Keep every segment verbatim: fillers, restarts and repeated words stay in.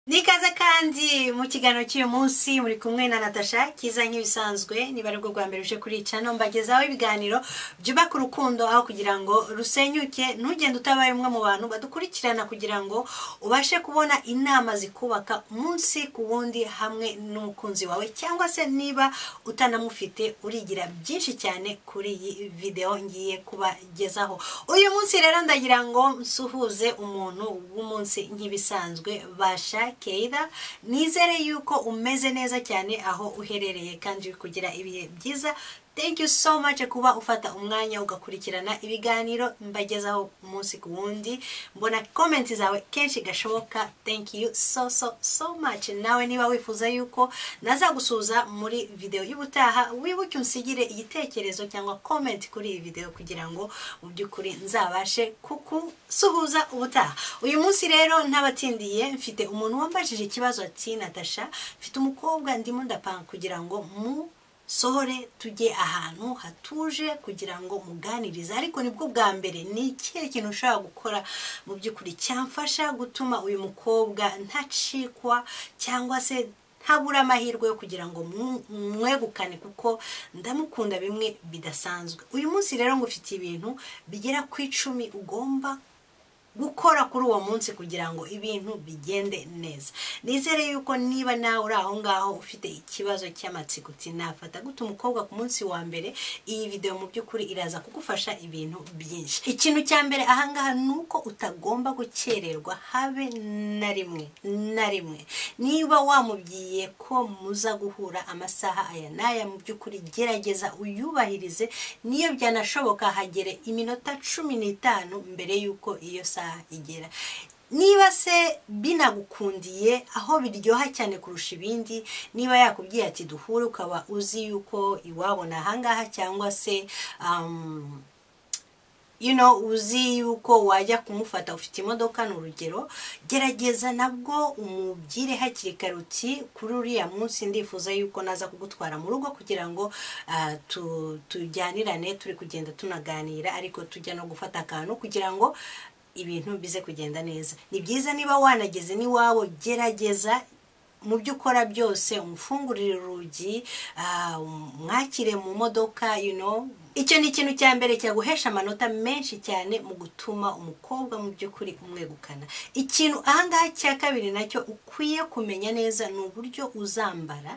Nikaze kandi mu kiganiro cy'uyu munsi muri kumwe na Natasha kiza nk'ibisanzwe niba ari bwo bwa mbere uje kuri channel mbagezaho ibiganiro byubaka urukundo aho kugira ngo rusenyuke ntugende utabaye umwe mu bantu badukurikirana kugira ngo ubashe kubona inama zikubaka umunsi ku wundi hamwe n'umukunzi wawe cyangwa se niba utanamufite urigira byinshi cyane kuri iyi video ngiye kubagezaho. Uyu munsi rero ndagira ngo nsuhuze umuntu w'umunsi nk'ibisanzwe Basha Keida, nizere yuko umeze neza cyane aho uherereye kandi kugira ibihe byiza. Thank you so much kuba ufata umwanya ugakurikirana ibiganiro mbagezaho umunsi ku wundi. Mbona comments zawe kenshi gashoboka. Thank you so so so much. Nawe niba wifuza yuko nazagusuza muri video y'ubutaha, wibuke unsigire igitekerezo cyangwa comment kuri iyi video kugira ngo mu byukuri nzabashe kukusuhuza ubutaha. Uyu munsi rero ntabatindiye mfite umuntu wambajije ikibazo ati Natasha, mfite umukobwa ndimo ndapanga kugira ngo mu sohore tujye ahantu hatuje kugira ngo muganirize, ariko nibwo bwa mbere ni ikihe kintu ushaka gukora mu byukuri cyamfasha gutuma uyu mukobwa ntacikwa cyangwa se ntabura amahirwe yo kugira ngo mwegukane kuko ndamukunda bimwe bidasanzwe. Uyu munsi rero ngufite ibintu bigera ku icumi ugomba gukora kuri uwo munsi kugira ngo ibintu bigende neza. Nizere yuko niba nawe uri aho ngaho ufite ikibazo cy'amatsiko uti nafata gute umukobwa ku munsi wa mbere, iyi video mu byukuri iraza kugufasha ibintu byinshi. Ikintu cya mbere aha ngaha nuko utagomba gukererwa habe na rimwe na rimwe. Niba wamubwiye ko muza guhura amasaha aya naya, mu byukuri gerageza uyubahirize, niyo byanashoboka hagere iminota cumi n'itanu mbere yuko iyo igera. Niba se binagukundiye aho biryoha cyane kurusha ibindi, niba yakubwiye ati duhure ukaba uzi yuko iwabona ahangaha cyangwa se um, you know uzi yuko wajya kumufata ufite imodoka n'urugero, gerageza nabwo umubyire hakiri kare uti kuri uriya munsi ndifuza yuko naza kugutwara mu rugo kugira ngo uh, tu, tujyanirane turi kugenda tunaganira, ariko tujya no gufata akantu kugira ngo ibintu bize kugenda neza. Ni byiza niba wanageze ni wawo, gerageza mu byo ukora byose umufungurire urugi, mwakire mu modoka, you know. Icyo ni ikintu cya mbere cyaguhesha amanota menshi cyane mu gutuma umukobwa mu by'ukuri umwegukana. Ikintu ahangaha cya kabiri nacyo ukwiye kumenya neza ni uburyo uzambara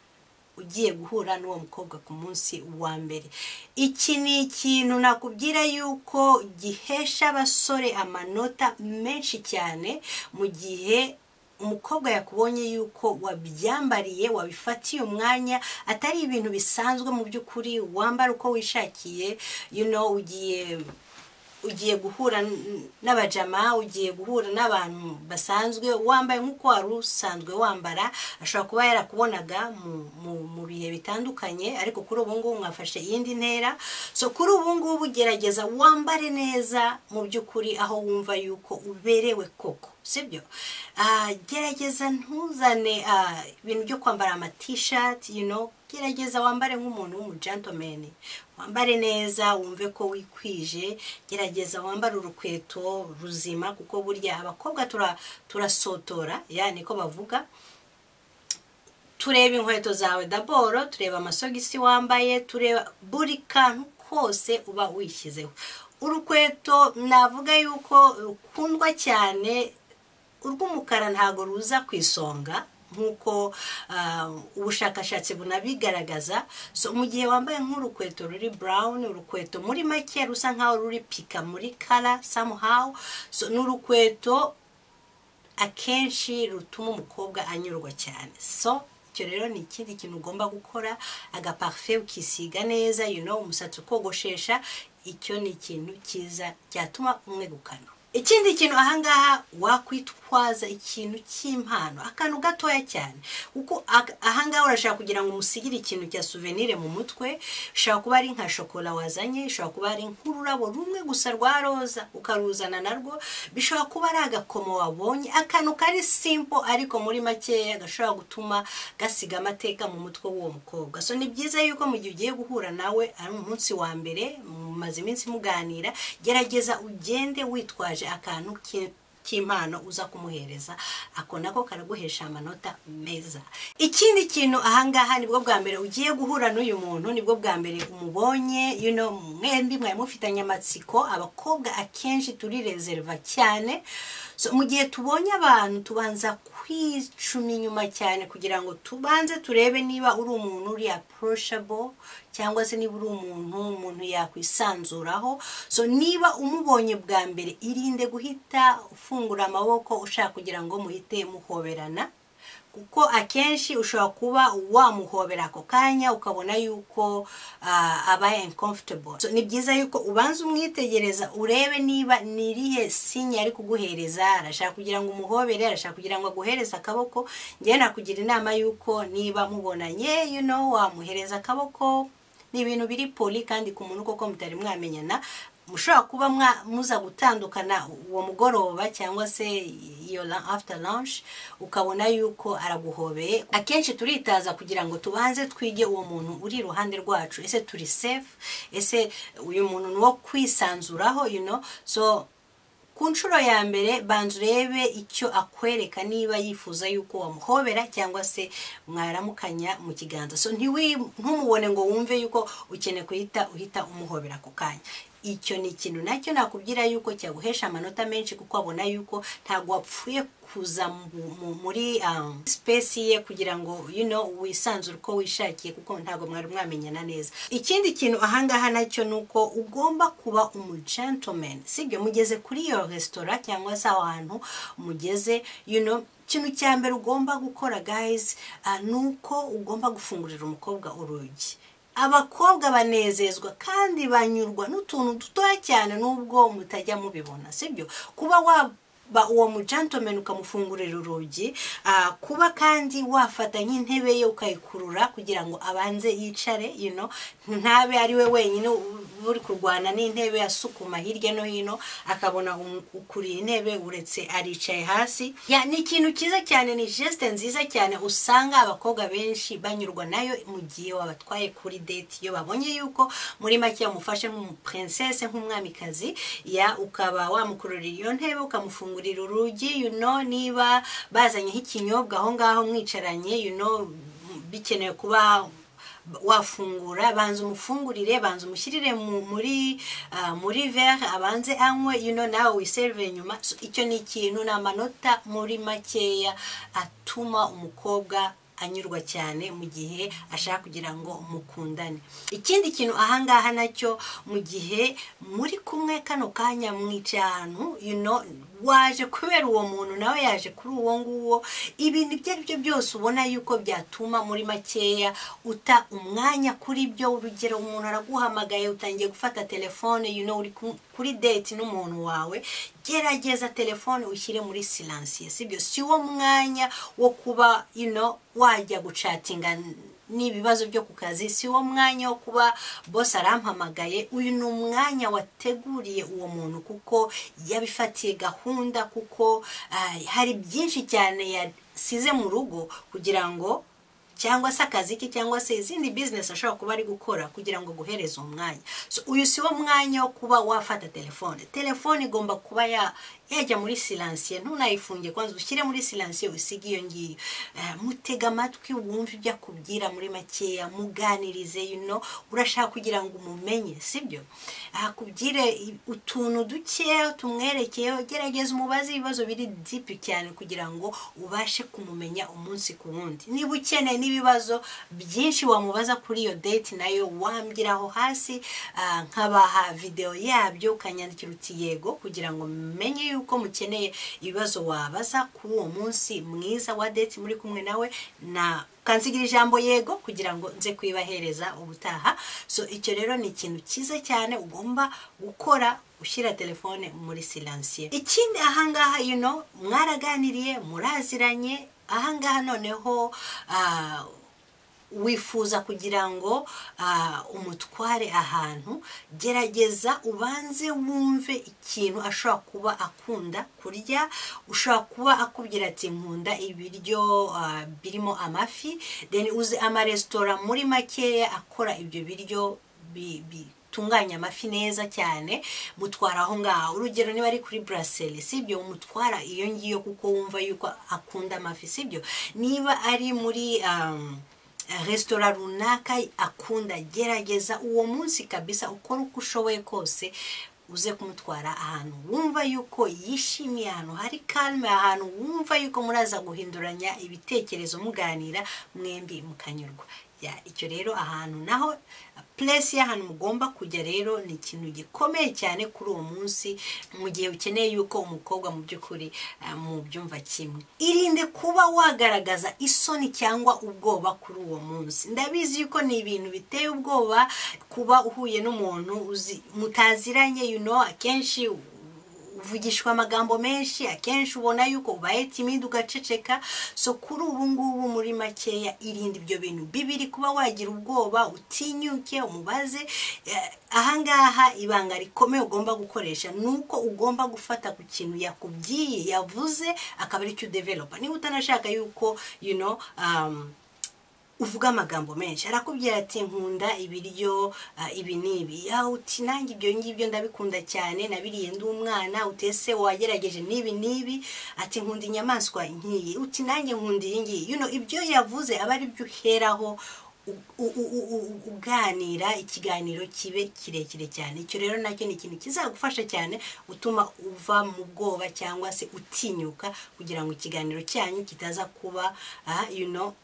ugiye guhura n'uwo mukobwa ku munsi wa mbere. Iki ni ikintu nakubwira yuko gihesha abasore amanota menshi cyane mu gihe umukobwa yakubonye yuko wabyambariye, wabifatiye umwanya, atari ibintu bisanzwe mu by'ukuri wambara uko wishakiye, you know, ugiye ugiye guhura n'abajama, ugiye guhura n'abantu basanzwe wambaye nk'uko wari usanzwe wambara. Ashobora kuba yarakubonaga mu mu bihe bitandukanye, ariko kuri ubu ngubu mwafashe iyindi ntera. So kuri ubu ngubu gerageza wambare neza mu by'ukuri aho wumva yuko uberewe koko, sibyo? Uh, gerageza ntuzane uh, ibintu byo kwambara ama t-shirt, you know. Gerageza wambare nk'umuntu w'umugentleman, wambare neza wumve ko wikwije. Gerageza wambare urukweto ruzima kuko burya abakobwa tura turasotora, ya niko bavuga. Tureba inkweto zawe daboro, tureba amasogisi wambaye, tureba buri kantu kose uba wishyizeho. Urukweto navuga yuko ukundwa cyane, urw'umukara ntago ruza kwisonga nkuko uh, ubushakashatsi bunabigaragaza. So mu gihe wambaye nk'urukweto ruri brown, urukweto muri make rusa nkaho ruri pika muri color somehow, so n'urukweto akenshi rutuma umukobwa anyurwa cyane. So icyo rero ni ikindi kintu ugomba gukora. Aga parfait ukisiga neza, you know, umusatsi ukogoshesha. Icyo ni ikintu cyiza cyatuma umwegukana. Ikindi kintu ahangaha wakwitwaza ikintu cy'impano, akantu gatoya cyane, kuko ahangaha urashaka kugira ngo umusigire ikintu cya souvenir mu mutwe. Ushaka kuba ari nka chocolat wazanye, ushaka kuba ari nk'ururabo rumwe gusa rwa roza ukaruzana narwo, bishobora kuba ari agakomo wabonye, akantu kari simple ariko muri makeya gashobora gutuma gasiga amateka mu mutwe w'uwo mukobwa. So ni byiza yuko mu gihe ugiye guhura nawe ari umunsi wa mbere, mumaze iminsi muganira, gerageza ugende witwaje akantu cy'impano uza kumuhereza, ako nako karaguhesha amanota meza. Ikindi kintu ahangaha nibwo bwa mbere ugiye guhura n'uyu muntu, nibwo bwa mbere umubonye, you know, mwembi mwari mufitanye amatsiko. Abakobwa akenshi turi reserva cyane, so mu gihe tubonye abantu tubanza kwicuma inyuma cyane kugira ngo tubanze turebe niba uri umuntu uri approachable cyangwa se niba uri umuntu umuntu yakwisanzuraho. So niba umubonye bwa mbere, irinde guhita ufungura amaboko ushaka kugira ngo muhite muhoberana, kuko akenshi ushobora kuba wamuhobera ako kanya ukabona yuko uh, abaye uncomfortable. So ni byiza yuko ubanza umwitegereza urebe niba nirihe sinya ari kuguhereza. Arashaka kugira ngo umuhobere, arashaka kugira ngo aguhereze akaboko. Ngiye nakugira inama yuko niba mubonanye, you know, wamuhereza akaboko. Ni ibintu biri poli kandi ku muntu koko mutari mwamenyana. Mushobora kuba muza gutandukana uwo mugoroba cyangwa se iyo after lunch ukabona yuko araguhobeye. Akenshi turitaza kugira ngo tubanze twige uwo muntu uri iruhande rwacu, ese turi safe, ese uyu muntu nuwo kwisanzuraho, you know. So ku nshuro ya mbere banza urebe icyo akwereka, niba yifuza yuko wamuhobera cyangwa se mwaramukanya mu kiganza. So ntiwi ntumubone ngo wumve yuko ukeneye kuhita uhita umuhobera ako kanya. Icyo ni ikintu nacyo nakubwira yuko cyaguhesha amanota menshi, kuko abona yuko ntago wapfuye kuza muri um, space ye kugira ngo, you know, wisanzure uko wishakiye, kuko ntago mwari mwamenyana neza. Ikindi kintu ahangaha nacyo nuko ugomba kuba umu gentleman. Sibyo mugeze kuri iyo restaurant cyangwa se ahantu mugeze, you know, ikintu cya mbere ugomba gukora guys, uh, nuko ugomba gufungurira umukobwa urugi. Abakobwa banezezwa kandi banyurwa n'utuntu dutoya cyane nubwo mutajya mubibona, sibyo? Kuba wa ba uwo mu gentleman ukamufungurira urugi, uh, kuba kandi wafata nk'intebe ye ukayikurura kugira ngo abanze yicare, you know, ntabe ari we wenyine uri kurwana n'intebe asukuma hirya no hino akabona ukuriye intebe uretse aricaye hasi. Ya ni ikintu kiza cyane, ni geste nziza cyane usanga abakobwa benshi banyurwa nayo mu gihe wabatwaye kuri date. Iyo babonye yuko muri make yamufashe nk'umu princess, nk'umwamikazi, ya ukaba wamukururira iyo ntebe ukamufungurira urugi, you know, niba bazanye nk'ikinyobwa aho ngaho mwicaranye, you know, bikenewe kuba wafungura, banza umufungurire, banza umushyirire muri uh, muri verre abanze anywe, you know, nawe wiserve nyuma. So icyo ni ikintu na manota muri makeya atuma umukobwa anyurwa cyane mu gihe ashaka kugira ngo mukundane. Ikindi kintu ahangaha nacyo, mu gihe muri kumwe kano kanya mwicano, you know, waje kubera uwo muntu nawe yaje kuri uwo nguwo, ibintu ibyo ari byo byose ubona yuko byatuma muri makeya uta umwanya kuri byo. Urugero, umuntu araguhamagaye utangiye gufata telefone, you know, uri kuri date n'umuntu wawe, gerageza telefone ushyire muri silence, sibyo? Si wo mwanya wo kuba, you know, wajya guchatinga n'ibibazo byo ku kazi, si wo mwanya wo kuba boss arampamagaye. Uyu ni umwanya wateguriye uwo muntu kuko yabifatiye gahunda, kuko uh, hari byinshi cyane yasize mu rugo kugira ngo, cyangwa se akazi ke cyangwa se izindi business ashobora kuba ari gukora kugira ngo guhereze umwanya. So uyu si wo mwanya wo kuba wafata telefone. Telefone igomba kuba ya yajya muri silence, ntunayifunge, kwanza ushyire muri silence usige iyo ngiyo. Uh, mutega amatwi wumve ibyo akubwira muri makeya, muganirize, you know, urashaka kugira ngo umumenye, sibyo? Akubwire uh, utuntu duke tumwerekeyeho, gerageza umubaze ibibazo biri deep cyane kugira ngo ubashe kumumenya umunsi ku wundi. Niba ukeneye n'ibibazo byinshi wamubaza kuri iyo date, nayo wambwiraho hasi, uh, nkabaha video yabyo ukanyandikira uti yego, kugira ngo menye uko mukeneye ibibazo wabaza kuri uwo munsi mwiza wa date muri kumwe nawe, na kansigira ijambo yego kugira ngo nze kwibahereza ubutaha. So icyo rero ni ikintu cyiza cyane ugomba gukora, ushyira telefone muri silence. Ikindi ahangaha, you know, mwaraganiriye, muraziranye, ahangaha noneho uh, wifuza kugira ngo uh, umutware ahantu, gerageza ubanze wumve ikintu ashobora kuba akunda kurya. Ushobora kuba akubwira ati nkunda ibiryo uh, birimo amafi, then uzi ama restaurant muri makeya akora ibyo biryo bi, bi batunganya amafi neza cyane mutwara aho ngaho. Urugero niba ari kuri Brasserie sibyo umutwara iyo ngiyo kuko wumva yuko akunda amafi sibyo. Niba ari muri um, restaurant runaka akunda, gerageza uwo munsi kabisa ukora uko ushoboye kose uze kumutwara ahantu wumva yuko yishimiye, ahantu hari calme, ahantu wumva yuko muraza guhinduranya ibitekerezo muganira mwembi mukanyurwa. Ya icyo rero ahantu naho place y'ahantu mugomba kujya rero ni ikintu gikomeye cyane kuri uwo munsi mu gihe ukeneye yuko umukobwa mu by'ukuri uh, mu byumva kimwe. Irinde kuba wagaragaza isoni cyangwa ubwoba kuri uwo munsi. Ndabizi yuko ni ibintu biteye ubwoba kuba uhuye n'umuntu uzi mutaziranye, you know, akenshi uvugishwa amagambo menshi, akenshi ubona yuko ubaye timide ugaceceka. So kuri ubu ngubu muri makeya irinde ibyo bintu bibiri, kuba wagira ubwoba, utinyuke umubaze. Eh, ahangaha ibanga rikomeye ugomba gukoresha nuko ugomba gufata ku kintu yakubwiye yavuze akaba ari cyo developer. Niba utanashaka yuko you know um uvuga amagambo menshi, arakubwira ati nkunda ibiryo uh, ibi nibi, ya uti nanjye ibyo ngibyo ndabikunda cyane nabiriye ndi umwana, utese wagerageje nibi nibi, ati nkunda inyamaswa nkiyi, uti nanjye nkunda iyi ngiyi, you know ibyo yavuze aba ari byo uheraho uganira ikiganiro kibe kirekire cyane. Icyo rero nacyo ni ikintu kizagufasha cyane utuma uva mu bwoba cyangwa se utinyuka kugira ngo ikiganiro cyanyu kitaza kuba uh, you know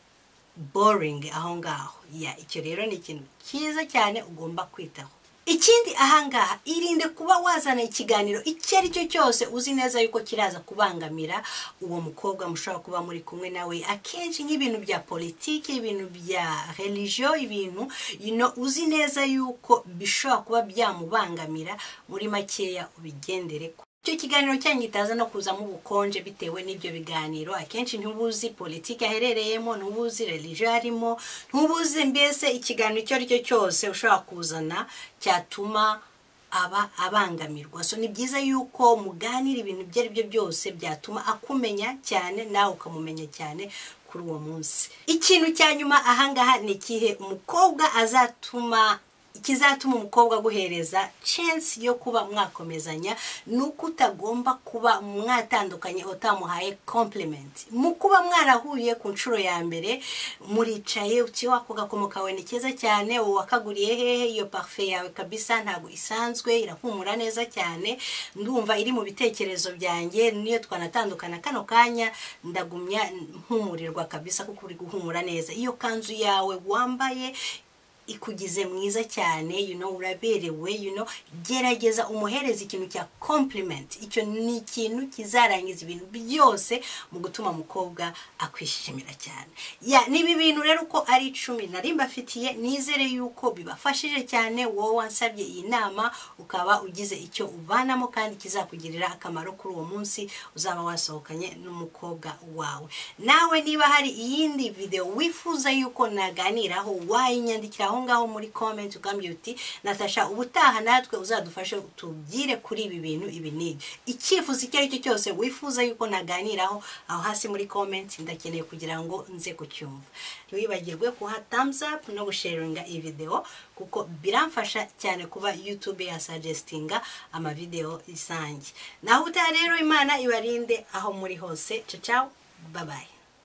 boring aho ngaho. Ya icyo rero ni ikintu cyiza cyane ugomba kwitaho. Ikindi ahangaha irinde kuba wazana ikiganiro icyo ari cyo cyose uzi neza yuko kiraza kubangamira uwo mukobwa mushobora kuba muri kumwe nawe, akenshi nk'ibintu bya politiki, ibintu bya religion, ibintu you know uzi neza yuko bishobora kuba byamubangamira. Muri makeya ubigendere ko icyo kiganiro cyanyu gitaza no kuzamo ubukonje bitewe n'ibyo biganiro. Akenshi ntubuzi politiki aherereyemo, ntubuzi religion arimo, ntubuzi mbese ikiganiro icyo ari cyo cyose ushobora kuzana cyatuma aba abangamirwa. So ni byiza yuko muganira ibintu ibyo ari byo byose byatuma akumenya cyane nawe ukamumenya cyane kuri uwo munsi. Ikintu cya nyuma ahangaha ni kihe umukobwa azatuma ikizatuma umukobwa guhereza chance yo kuba mwakomezanya, nuko utagomba kuba mwatandukanye utamuhaye compliment. Mu kuba mwarahuye ku nshuro ya mbere muricaye uti wako gakomo kawe ni keza cyane, wakaguriye hehe, iyo parfait yawe kabisa ntago isanzwe, irahumura neza cyane, ndumva iri mu bitekerezo byanjye, niyo twanatandukana kano kanya ndagumya mpumurirwa kabisa kuko uri guhumura neza. Iyo kanzu yawe wambaye ikugize mwiza cyane, you know uraberewe, you know gerageza umuhereza ikintu cya compliment. Icyo ni ikintu kizarangiza ibintu byose mu gutuma mukobwa akwishimira cyane. Ya nibi bintu rero uko ari icumi nari mbafitiye, nizere yuko bibafashije cyane. Wowe wansabye iyi nama ukaba ugize icyo uvanamo kandi kizakugirira akamaro kuri uwo munsi uzaba wasohokanye n'umukobwa wawe. Nawe niba hari iyindi video wifuza yuko naganiraho, wayinyandikiraho ngaho muri comment ukambye uti Natasha ubutaha natwe uzadufashe utubwire kuri ibi bintu ibi nibi. Icyifuzo icyo ari cyo cyose wifuza yuko naganiraho aho hasi muri comment ndakeneye kugira ngo nze kucyumva. Ntiwibagirwe kuha thumbs up no gusharinga iyi video kuko biramfasha cyane kuba YouTube ya suggestinga ama video isange. Naho utaha rero Imana ibarinde aho muri hose. Ciao ciao, bye bye.